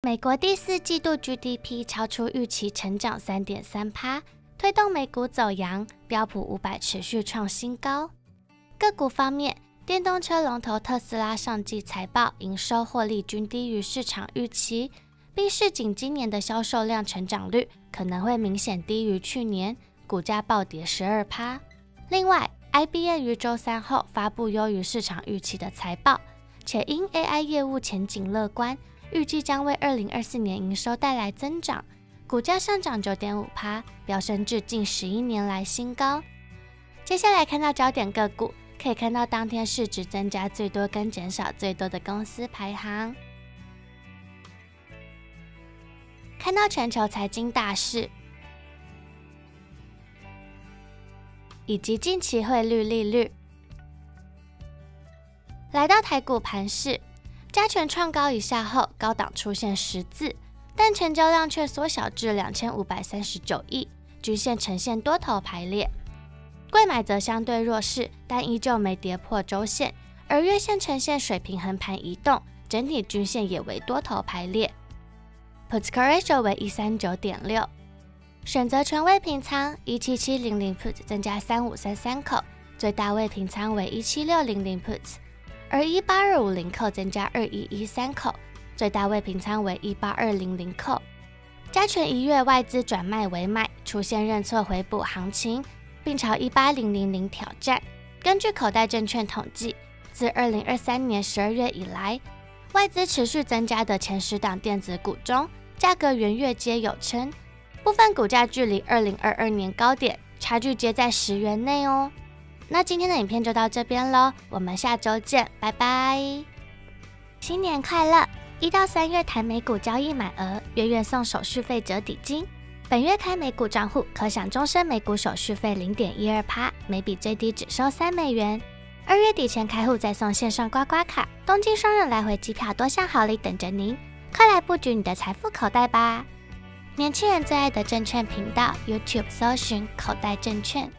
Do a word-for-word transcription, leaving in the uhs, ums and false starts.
美国第四季度 G D P 超出预期成长 百分之三点三， 推动美股走扬，标普五百持续创新高。个股方面，电动车龙头特斯拉上季财报营收获利均低于市场预期，并示警今年的销售量成长率可能会明显低于去年，股价暴跌 百分之十二。 另外 I B M 于周三后发布优于市场预期的财报，且因 A I 业务前景乐观，预计将为二零二四年营收带来增长，股价上涨 百分之九点五， 飙升至近十一年来新高。接下来看到焦点个股，可以看到当天市值增加最多跟减少最多的公司排行。看到全球财经大事，以及近期汇率利率。来到台股盘势，加权创高一下后，高档出现十字，但成交量却缩小至两千五百三十九亿，均线呈现多头排列。柜买则相对弱势，但依旧没跌破周线，而月线呈现水平横盘移动，整体均线也为多头排列。Put Call Ratio 为 一百三十九点六， 选择权未平仓一七七零零 Put 增加三五三三口，最大未平仓为一七六零零 Put， 而一八二五零口增加二一一三口，最大未平仓为一八二零零口。加权一月外资转卖为买，出现认错回补行情，并朝一八零零零挑战。根据口袋证券统计，自二零二三年十二月以来，外资持续增加的前十档电子股中，价格元月皆有称，部分股价距离二零二二年高点差距皆在十元内哦。那今天的影片就到这边咯，我们下周见，拜拜！新年快乐！一到三月台美股交易满额，月月送手续费折抵金。本月开美股账户可享终身美股手续费 零点一二， 每笔最低只收三美元。二月底前开户再送线上刮刮卡、东京双人来回机票，多项好礼等着您，快来布局你的财富口袋吧！年轻人最爱的证券频道 YouTube 搜寻口袋证券。